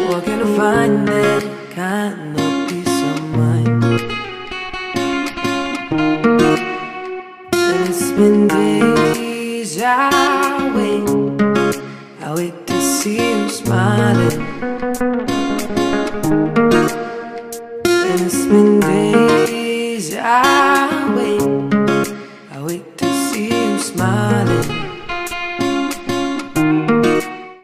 Where can I find that kind of peace of mind? And it's been days I wait to see you smiling. And it's been days I wait